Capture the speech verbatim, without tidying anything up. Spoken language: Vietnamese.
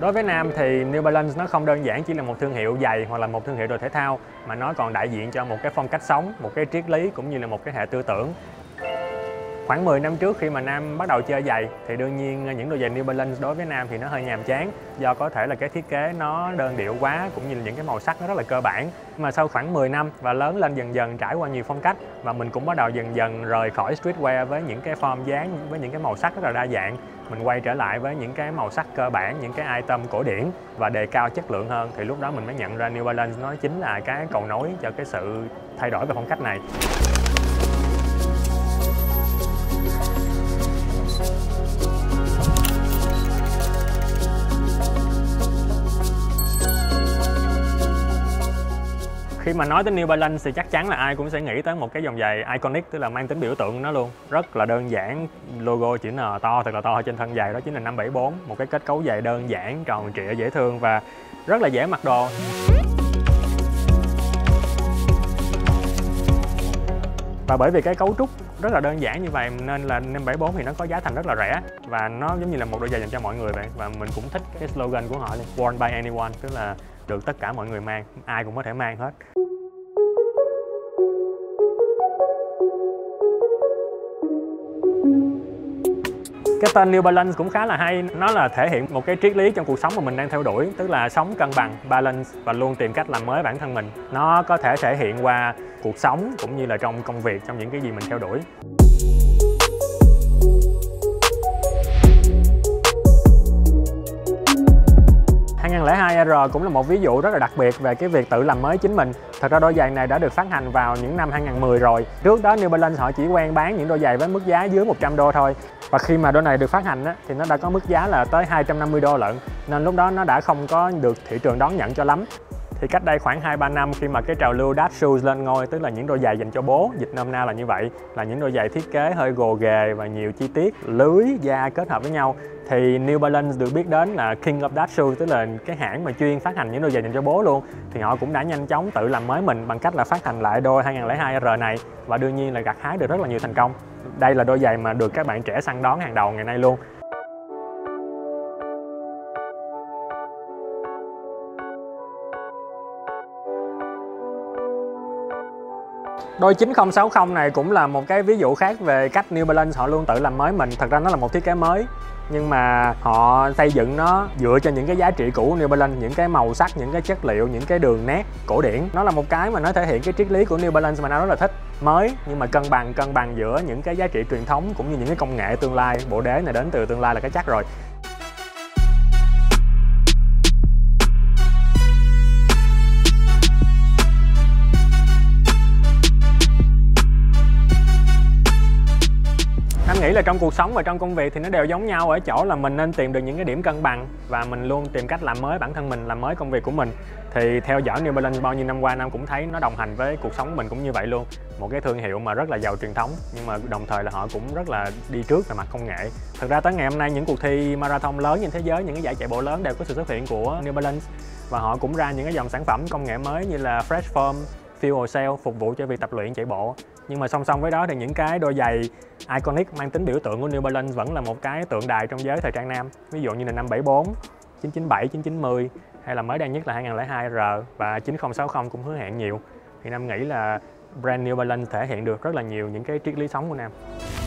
Đối với Nam thì New Balance nó không đơn giản chỉ là một thương hiệu giày hoặc là một thương hiệu đồ thể thao, mà nó còn đại diện cho một cái phong cách sống, một cái triết lý cũng như là một cái hệ tư tưởng. Khoảng mười năm trước khi mà Nam bắt đầu chơi giày thì đương nhiên những đôi giày New Balance đối với Nam thì nó hơi nhàm chán, do có thể là cái thiết kế nó đơn điệu quá cũng như là những cái màu sắc nó rất là cơ bản. Mà sau khoảng mười năm và lớn lên dần dần trải qua nhiều phong cách, và mình cũng bắt đầu dần dần rời khỏi streetwear với những cái form dáng, với những cái màu sắc rất là đa dạng. Mình quay trở lại với những cái màu sắc cơ bản, những cái item cổ điển và đề cao chất lượng hơn, thì lúc đó mình mới nhận ra New Balance nó chính là cái cầu nối cho cái sự thay đổi về phong cách này. Khi mà nói tới New Balance thì chắc chắn là ai cũng sẽ nghĩ tới một cái dòng giày iconic, tức là mang tính biểu tượng của nó luôn. Rất là đơn giản, logo chữ N to thật là to trên thân giày, đó chính là năm bảy bốn. Một cái kết cấu giày đơn giản, tròn trịa, dễ thương và rất là dễ mặc đồ. Và bởi vì cái cấu trúc rất là đơn giản như vậy nên là năm bảy bốn thì nó có giá thành rất là rẻ, và nó giống như là một đôi giày dành cho mọi người vậy. Và mình cũng thích cái slogan của họ, Worn by anyone, tức là được tất cả mọi người mang, ai cũng có thể mang hết. Cái tên New Balance cũng khá là hay, nó là thể hiện một cái triết lý trong cuộc sống mà mình đang theo đuổi, tức là sống cân bằng, balance và luôn tìm cách làm mới bản thân mình. Nó có thể thể hiện qua cuộc sống cũng như là trong công việc, trong những cái gì mình theo đuổi. hai không không hai R cũng là một ví dụ rất là đặc biệt về cái việc tự làm mới chính mình. Thật ra đôi giày này đã được phát hành vào những năm hai không một không rồi. Trước đó New Balance họ chỉ quen bán những đôi giày với mức giá dưới một trăm đô thôi. Và khi mà đôi này được phát hành á, thì nó đã có mức giá là tới hai trăm năm mươi đô lận. Nên lúc đó nó đã không có được thị trường đón nhận cho lắm. Thì cách đây khoảng hai ba năm khi mà cái trào lưu dad shoes lên ngôi, tức là những đôi giày dành cho bố, dịch nôm na là như vậy, là những đôi giày thiết kế hơi gồ ghề và nhiều chi tiết, lưới, da kết hợp với nhau, thì New Balance được biết đến là King of Dad Shoes, tức là cái hãng mà chuyên phát hành những đôi giày dành cho bố luôn. Thì họ cũng đã nhanh chóng tự làm mới mình bằng cách là phát hành lại đôi hai không không hai R này, và đương nhiên là gặt hái được rất là nhiều thành công. Đây là đôi giày mà được các bạn trẻ săn đón hàng đầu ngày nay luôn. Đôi chín không sáu không này cũng là một cái ví dụ khác về cách New Balance họ luôn tự làm mới mình. Thật ra nó là một thiết kế mới, nhưng mà họ xây dựng nó dựa trên những cái giá trị cũ của New Balance, những cái màu sắc, những cái chất liệu, những cái đường nét cổ điển. Nó là một cái mà nó thể hiện cái triết lý của New Balance mà Nam rất là thích. Mới nhưng mà cân bằng, cân bằng giữa những cái giá trị truyền thống cũng như những cái công nghệ tương lai. Bộ đế này đến từ tương lai là cái chắc rồi. Em nghĩ là trong cuộc sống và trong công việc thì nó đều giống nhau ở chỗ là mình nên tìm được những cái điểm cân bằng, và mình luôn tìm cách làm mới bản thân mình, làm mới công việc của mình. Thì theo dõi New Balance bao nhiêu năm qua, Nam cũng thấy nó đồng hành với cuộc sống của mình cũng như vậy luôn. Một cái thương hiệu mà rất là giàu truyền thống, nhưng mà đồng thời là họ cũng rất là đi trước về mặt công nghệ. Thực ra tới ngày hôm nay những cuộc thi marathon lớn trên thế giới, những cái giải chạy bộ lớn đều có sự xuất hiện của New Balance, và họ cũng ra những cái dòng sản phẩm công nghệ mới như là Fresh Foam, Fuel Cell phục vụ cho việc tập luyện chạy bộ. Nhưng mà song song với đó thì những cái đôi giày iconic mang tính biểu tượng của New Balance vẫn là một cái tượng đài trong giới thời trang nam. Ví dụ như là năm bảy bốn, chín chín bảy, chín chín mươi, hay là mới đây nhất là hai không không hai R và chín không sáu không cũng hứa hẹn nhiều. Thì Nam nghĩ là brand New Balance thể hiện được rất là nhiều những cái triết lý sống của Nam.